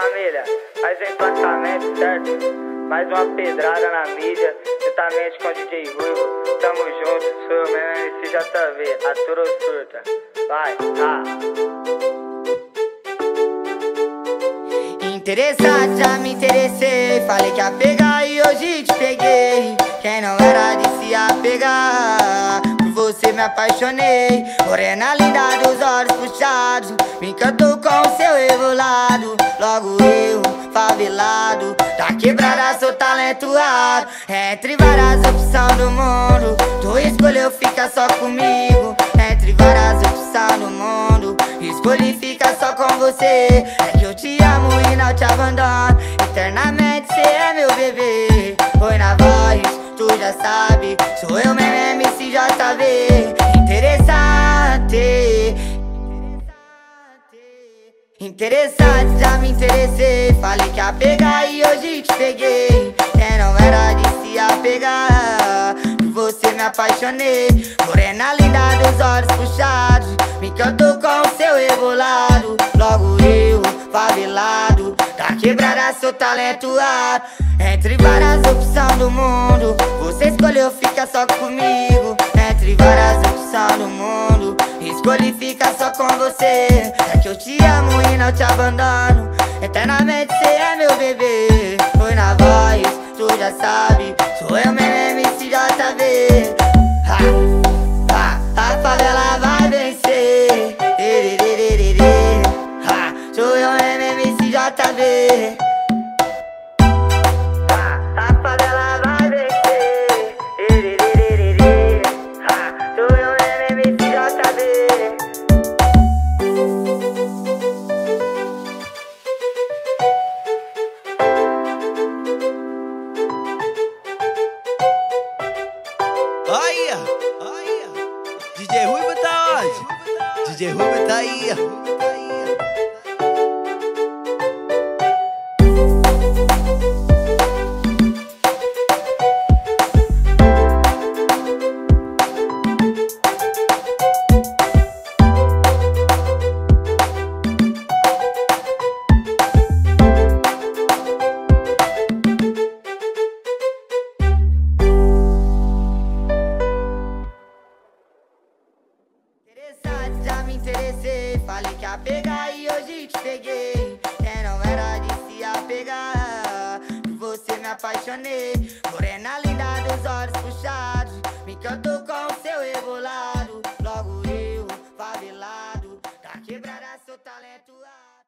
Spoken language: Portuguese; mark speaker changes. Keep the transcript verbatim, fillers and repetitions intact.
Speaker 1: família, mais um emplacamento, certo? Mais uma pedrada na mídia, juntamente com o D J Ruivo. Tamo junto, sou eu mesmo, M C J V, atura ou surta. Vai, ah.
Speaker 2: Interessado, já me interessei. Falei que ia pegar e hoje te peguei. Quem não era de se apegar, por você me apaixonei. Morena linda dos olhos puxados, me encantou com o seu rebolado. Logo eu, favelado, da quebrada sou talentoado. Entre várias opções do mundo, tu escolheu ficar só comigo. Entre várias opções do mundo, escolhi ficar só com você. É que eu te amo e não te abandono, eternamente cê é meu bebê. Foi na voz, tu já sabe, sou eu mesmo, M C J V. Interessante, interessante, já me interessei. Falei que ia pegar e hoje te peguei. Quem não era de se apegar, por você me apaixonei. Morena linda dos olhos puxados, me encantou com o seu rebolado. Logo eu, favelado, da quebrada sou talentoado. Entre várias opções do mundo, você escolheu ficar só comigo. Entre várias opções do mundo, escolhi ficar só com você. É que eu te amo e não te abandono, eternamente cê é meu bebê. Foi na voz, tu já sabe, sou eu mesmo, M C J V. Ha, ha, a favela vai vencer. Ha, sou eu mesmo, M C J V.
Speaker 3: Olha, olha, D J Ruivo tá onde? D J Ruivo tá aí.
Speaker 2: Já me interessei, falei que ia pegar e hoje te peguei. Quem não era de se apegar, por você me apaixonei. Morena linda dos olhos puxados, me encantou com o seu rebolado. Logo eu, favelado, da quebrada sou talentoado.